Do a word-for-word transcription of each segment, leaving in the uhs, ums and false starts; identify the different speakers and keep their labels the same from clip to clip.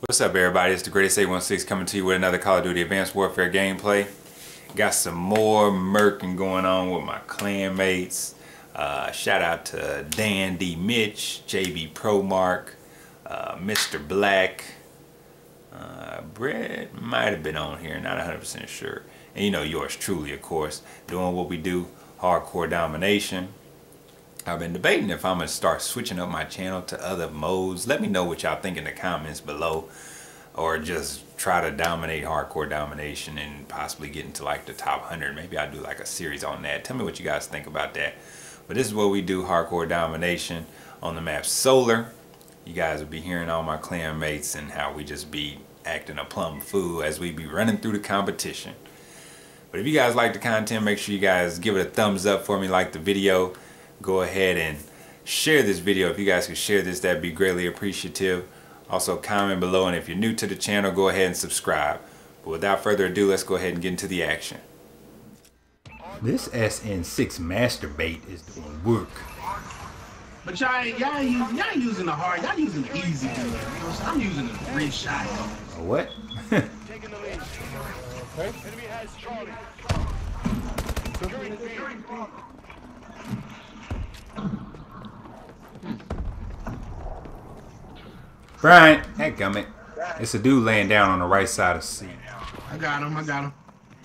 Speaker 1: What's up, everybody? It's the Greatest eight one six coming to you with another Call of Duty Advanced Warfare gameplay. Got some more murking going on with my clan mates. Uh, shout out to Dan D. Mitch, J B Pro Mark, uh, Mister Black. Uh, Brett might have been on here, not one hundred percent sure. And you know, yours truly, of course, doing what we do, hardcore domination. I've been debating if I'm going to start switching up my channel to other modes. Let me know what y'all think in the comments below. Or just try to dominate hardcore domination and possibly get into like the top one hundred. Maybe I'll do like a series on that. Tell me what you guys think about that. But this is what we do, hardcore domination on the map Solar. You guys will be hearing all my clan mates and how we just be acting a plum fool as we be running through the competition. But if you guys like the content, make sure you guys give it a thumbs up for me, like the video. Go ahead and share this video. If you guys could share this, that'd be greatly appreciative. Also comment below, and if you're new to the channel, go ahead and subscribe. But without further ado, let's go ahead and get into the action. This S N six Masturbate is doing work.
Speaker 2: But y'all ain't y'all use, y'all using the hard, y'all using the easy gun. I'm using the three shot.
Speaker 1: A what?
Speaker 3: Taking the lead. Okay. Enemy has Charlie. Securing B.
Speaker 1: Brian, headgummit. It's a dude laying down on the right side of C.
Speaker 2: I got him, I got him.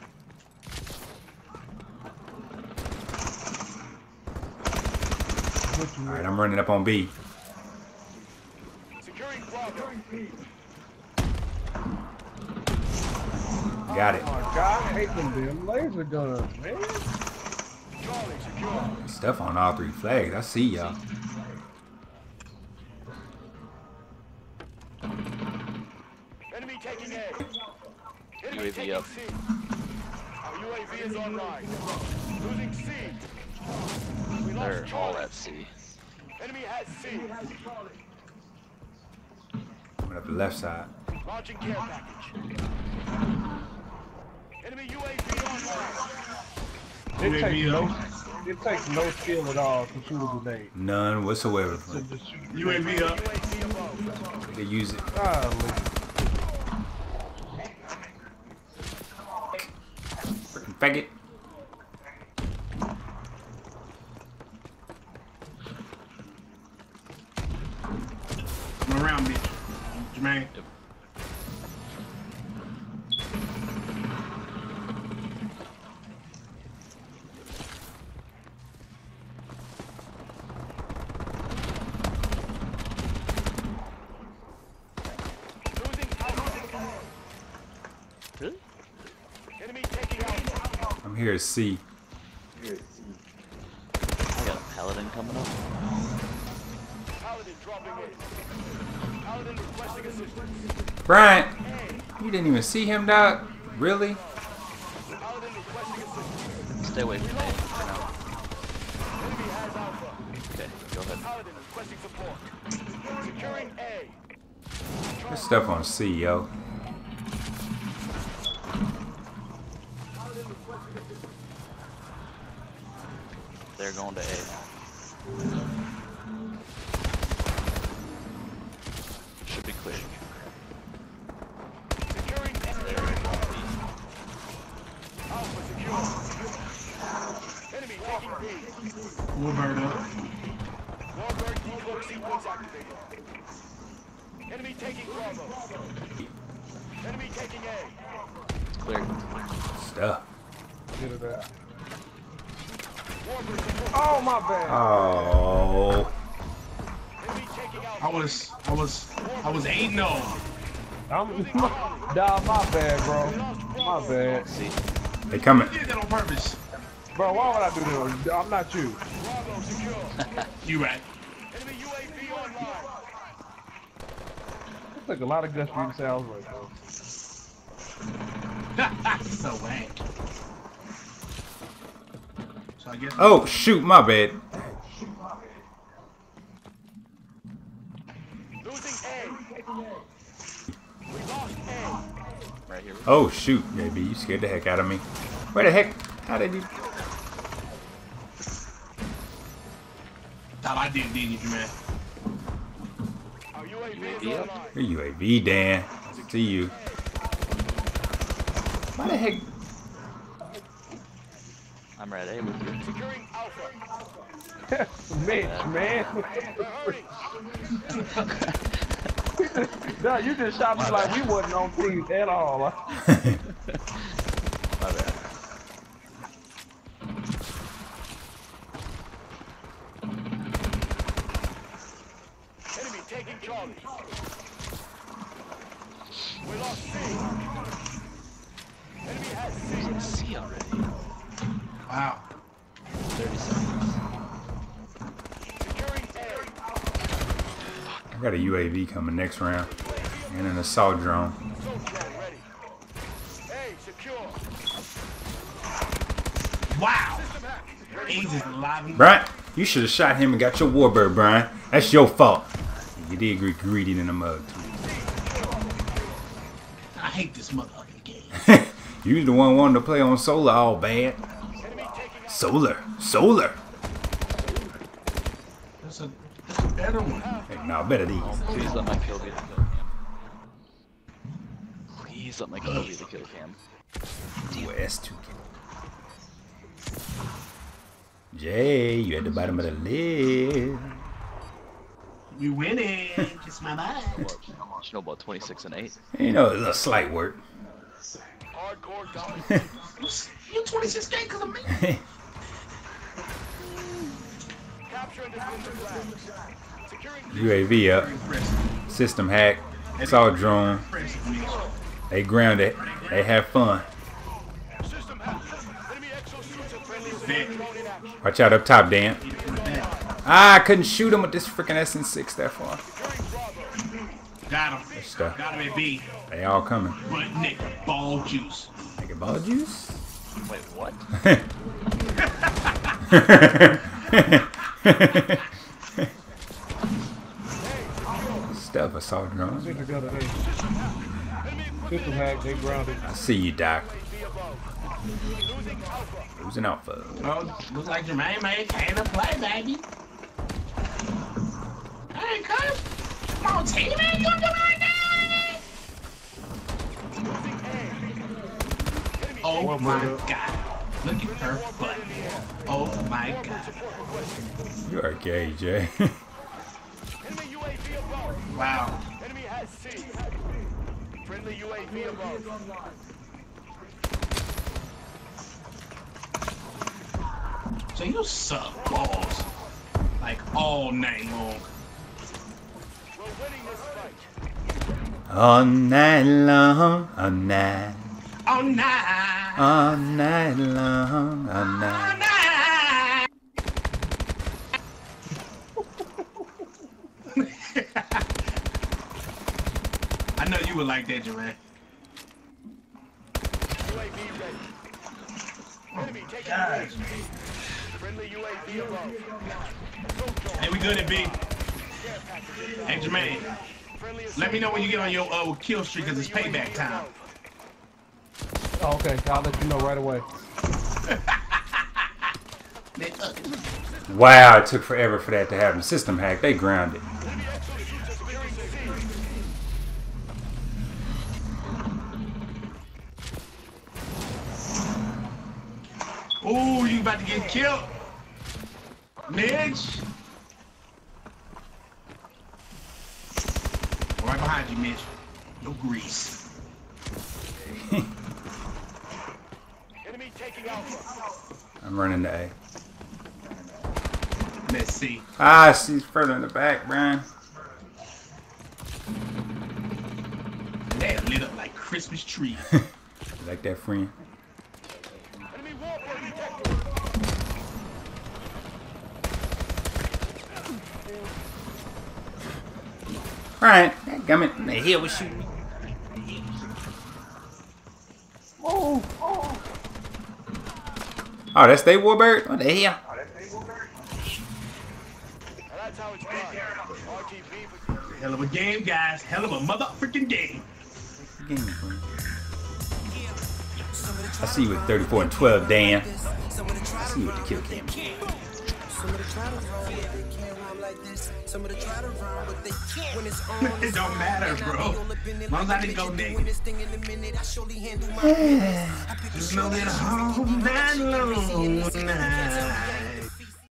Speaker 1: Alright, I'm running up on B.
Speaker 3: Securing Bravo.
Speaker 1: Got it.
Speaker 4: Oh my God, I hate them damn laser guns, man.
Speaker 3: Charlie secure.
Speaker 1: Stuff on all three flags. I see y'all.
Speaker 3: Enemy taking A. Enemy
Speaker 5: U A V
Speaker 3: taking
Speaker 5: up.
Speaker 3: C. Our U A V is online. Losing C. We
Speaker 5: They're
Speaker 3: lost
Speaker 5: all
Speaker 3: Charlie.
Speaker 5: at C.
Speaker 3: Enemy has C.
Speaker 1: Coming up the left side.
Speaker 3: Launching care package. Enemy U A V online.
Speaker 4: It
Speaker 2: U A V
Speaker 4: takes
Speaker 2: up.
Speaker 4: no, it takes no skill at all to shoot a grenade.
Speaker 1: None whatsoever.
Speaker 4: So just shoot.
Speaker 2: U A V up.
Speaker 3: U A V above.
Speaker 1: They use it.
Speaker 4: Golly.
Speaker 1: Freaking faggot.
Speaker 2: I'm around, bitch. Jermaine.
Speaker 3: Losing Alpha.
Speaker 5: Really?
Speaker 3: Enemy taking Alpha.
Speaker 1: I'm here to see.
Speaker 5: I got a paladin coming up.
Speaker 3: Paladin dropping in. Paladin requesting assistance.
Speaker 1: Brian, you didn't even see him, dog? Really?
Speaker 3: Paladin requesting assistance.
Speaker 5: Stay away from me for now.
Speaker 3: Enemy has Alpha.
Speaker 5: Okay, go ahead.
Speaker 3: Paladin requesting support. Securing A.
Speaker 1: There's stuff on C, yo.
Speaker 5: They're going to A. Should be clear.
Speaker 3: Securing A.
Speaker 5: They're going to B.
Speaker 3: Alpha secure. Enemy taking B.
Speaker 2: Warbird up.
Speaker 3: Warbird decoy sequence activated. Enemy taking Bravo. Enemy taking A.
Speaker 5: It's clear.
Speaker 1: Stuff.
Speaker 4: Get it out.
Speaker 3: Warbird support.
Speaker 4: Oh my bad.
Speaker 1: Oh.
Speaker 3: Enemy taking
Speaker 2: I
Speaker 3: Alpha.
Speaker 2: was I was I was eight and oh.
Speaker 4: I'm nah, my bad, bro. My bad,
Speaker 5: C.
Speaker 1: They coming.
Speaker 2: I did that on purpose.
Speaker 4: bro. Why would I do this? I'm not you.
Speaker 3: Bravo secure.
Speaker 2: You right.
Speaker 3: Enemy U A V online.
Speaker 4: It took a lot of guts for you to say I was right, bro.
Speaker 2: So whack. So I guess
Speaker 1: Oh, shoot, my bad.
Speaker 3: Losing A. We lost A.
Speaker 5: Right here.
Speaker 1: Oh, shoot, baby. You scared the heck out of me. Where the heck? How did you?
Speaker 2: thought I did, didn't you, man?
Speaker 3: Our U A
Speaker 5: Yep.
Speaker 1: Your U A V, Dan. See you. Why the heck?
Speaker 5: I'm ready with you.
Speaker 3: Securing Alpha.
Speaker 4: Mitch, man. No, you just shot me like we wasn't on team at all.
Speaker 5: My bad.
Speaker 3: Enemy taking Charlie. We lost C. Enemy has C.
Speaker 5: C already.
Speaker 2: Wow.
Speaker 5: thirty seconds.
Speaker 3: Securing A.
Speaker 1: I got a U A V coming next round. And an assault drone.
Speaker 3: Assault drone ready. A secure.
Speaker 2: Wow.
Speaker 3: System hack. Ready.
Speaker 2: A's is alive.
Speaker 1: Brian, you should have shot him and got your warbird, Brian. That's your fault. You did get greedy in the mug, too.
Speaker 2: I hate this motherfucking game.
Speaker 1: You was the one wanting to play on solar all bad.
Speaker 3: Enemy taking out.
Speaker 1: Solar. Solar.
Speaker 2: That's a, that's a better one.
Speaker 1: Hey, nah, better these.
Speaker 5: Please let my kill be the kill cam. Please let my kill be the kill cam.
Speaker 1: Ooh, S two. Jay, you at the bottom of the list.
Speaker 2: We winning. Kiss my mind.
Speaker 5: Snowball twenty-six and eight.
Speaker 1: You know, it's a slight work.
Speaker 3: Hardcore dominance.
Speaker 2: You twenty-six K because of me.
Speaker 3: Capture and defend the flag. Securing
Speaker 1: U A V up. System hack. Assault drone. They grounded. They have fun.
Speaker 3: system hack. Enemy exosuits and friendly drone in action.
Speaker 1: Watch out up top, Dan. Ah, I couldn't shoot him with this freaking S N six that far.
Speaker 3: Securing Bravo.
Speaker 2: Got him.
Speaker 1: Stuff.
Speaker 2: Got him at B.
Speaker 1: They all coming.
Speaker 2: But Nick, ball juice.
Speaker 1: Like a ball juice?
Speaker 5: Wait, what? Stuff assault drone.
Speaker 4: System hack, they grounded.
Speaker 1: I see you, Doc.
Speaker 3: Be above. Losing Alpha.
Speaker 1: Losing alpha.
Speaker 2: Well, looks like Jermaine May came to play, baby. Hey, cuz. Come on, teammate. You gonna do like that? Oh my god. Look at her butt. Oh my god.
Speaker 1: You are gay, Jay.
Speaker 3: Enemy U A V above.
Speaker 2: Wow.
Speaker 3: Enemy has C. Friendly U A V above.
Speaker 2: So you suck balls. Like all night long.
Speaker 3: We're winning this fight.
Speaker 1: All night long, all night,
Speaker 2: All night.
Speaker 1: all night long, all night.
Speaker 2: All night. I know you would like that, Jermaine.
Speaker 3: U A V ready. Enemy taking
Speaker 2: God.
Speaker 3: base. Friendly U A V above. Assault drone.
Speaker 2: Hey, we good at B.
Speaker 3: Care package.
Speaker 2: Hey, Jermaine.
Speaker 3: Friendly
Speaker 2: Let me know when you get on your uh, kill streak, because it's payback time.
Speaker 4: Oh, okay, I'll let you know right away.
Speaker 1: Wow, it took forever for that to happen. System hack, they grounded.
Speaker 3: Enemy exosuits are securing C.
Speaker 2: Ooh, you about to get killed. Mitch. Right behind you, Mitch. No grease.
Speaker 3: Enemy taking Alpha.
Speaker 1: I'm running to A.
Speaker 2: Let's see.
Speaker 1: Ah, she's further in the back, Brian.
Speaker 2: They lit up like Christmas tree.
Speaker 1: You like that, friend?
Speaker 3: Enemy warbird detected.
Speaker 1: Alright, gummit. The hell was shooting me.
Speaker 4: Oh, oh.
Speaker 1: Oh, that's they warbird? What the hell?
Speaker 3: And that's how it's done. R T B for
Speaker 2: Hell of a game, guys. Hell of a motherfucking game.
Speaker 1: Game, friend. I see you with thirty-four and twelve, Dan. I see you with the kill cam.
Speaker 6: Some of the try to run, but they can't run like this. Some of the try to run, but they can't.
Speaker 2: It don't matter, bro. As long as I didn't go next. Smoking home that long night.